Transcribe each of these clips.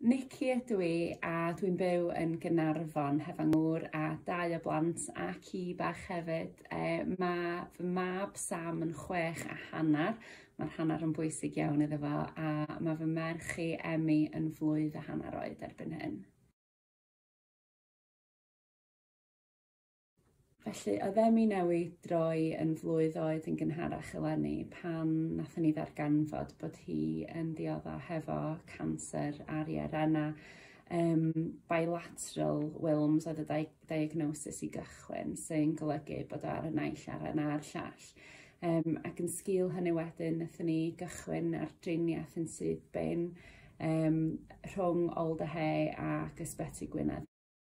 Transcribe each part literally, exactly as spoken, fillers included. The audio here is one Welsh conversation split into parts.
Nicky ydw i a dwi'n byw yn Gaernarfon hefo ngŵr a dau o blant a ci bach hefyd. E, mae fy mab Sam yn chwech a hanner. Mae'r hanner yn bwysig iawn iddo fo, a mae fy merch i Emmy yn flwydd a hanner oed erbyn hyn. Felly, oedd Emmy newid droi yn flwydd oed yn gynharach eleni pan nathon ni ddarganfod bod hi yn diodda hefo canser ar ei arenna. Um, bilateral Wilms oedd y di diagnosis i gychwyn, sy'n golygu bod o ar y naill aren a'r llall. Um, ac yn sgil hynny wedyn, nathon ni gychwyn ar driniaeth yn sydd bin um, rhwng Old He ac Ysbyty Gwynedd.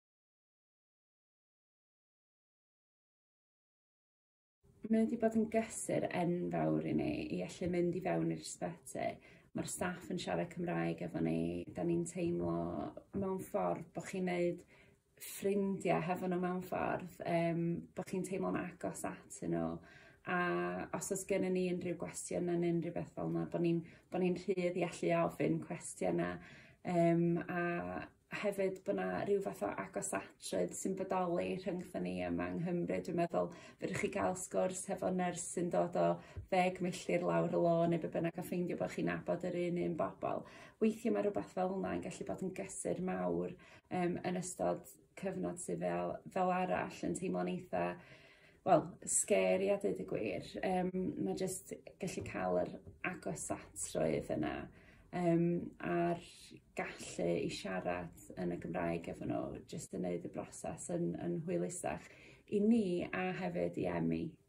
Mae wedi bod yn gysur enfawr i ni i allu mynd i fewn i'r ysbyty. Mae'r staff yn siarad Cymraeg efo ni. Da ni'n teimlo mewn ffordd bod chi'n neud ffrindiau hefo nhw mewn ffordd, um, bod chi'n teimlo'n agos atyn nhw. A os oes gennym ni unrhyw gwestiwn yn unrhyw beth fel yna, bod ni'n ni rhydd i allu ofyn cwestiynau. Um, a hefyd bod yna rhyw fath o agosatrydd sy'n bodoli rhyngthon ni yma yng Nghymru. Dwi'n meddwl fydwch chi gael sgwrs hefo nyrs sy'n dod o ddeg milltir lawr y lôn neu be bynnag a ffeindio bod chi'n nabod yr un un bobl. Weithiau mae rhywbeth fel yna yn gallu bod yn gysur mawr um, yn ystod cyfnod sydd fel, fel arall yn teimlo'n eitha, wel, scary a dweud y gwir. Um, mae jyst gallu cael yr agosatrwydd yna. Um, a'r gallu i siarad yn y Gymraeg efo nhw, jyst yn gwneud y broses yn, yn hwylusach i ni a hefyd i Emmy.